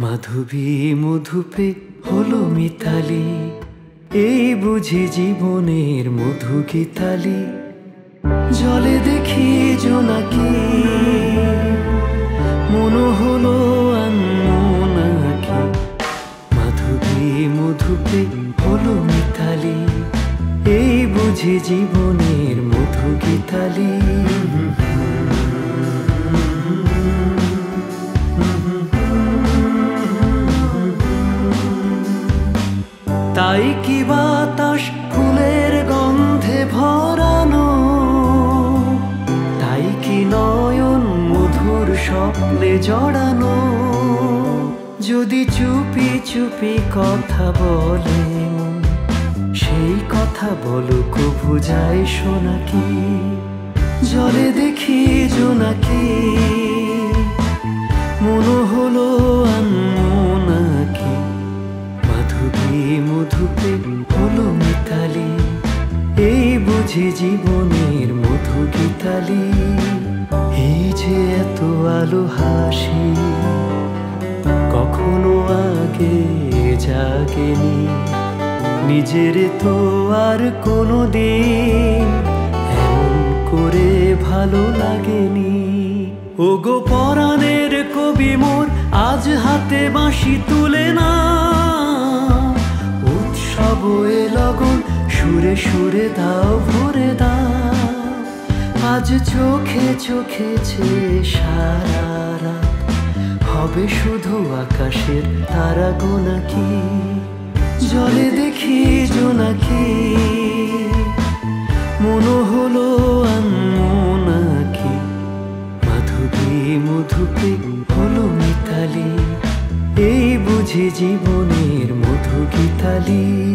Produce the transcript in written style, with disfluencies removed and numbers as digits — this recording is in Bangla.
মাধবী মধুপে হলো মিতালি, এই বুঝি জীবনের মধু গীতালি। জলে দেখি জোনাকি, মনো হলো আনমোনাকি। মাধবী মধুপে হলো মিতালি, এই বুঝি জীবনের মধু গীতালি। তাই কি বাতাস ফুলের গন্ধে ভরানো, তাই কি নয়ন মধুর স্বপ্নে জড়ানো। যদি চুপি চুপি কথা বলে মন, সেই কথা বলুক বুঝায় শোনাকি। জলে দেখি জোনাকি, মনো হলো আনমোনাকি। মাধবী মধুপে হলো মিতালি, এই বুঝি জীবনের মধু গীতালি। এই যে এত আলো হাসি কখনো আগে জাগেনি, নিজের তো আর কোনো দিন এমন করে ভালো লাগেনি। ওগো পরাণের কবি মোর, আজ হাতে বাঁশি তুলে না। উৎসব এ লগন সুরে সুরে দাও ভরে দাও। আজ চোখে চোখেছে সারা রাত, হবে শুধু আকাশের তারা গোনাকি। জলে দেখি জোনাকি, মনো হলো আনমোনাকি। মাধবী মধুপে হলো মিতালি, এই বুঝি জীবনের মধু গীতালি।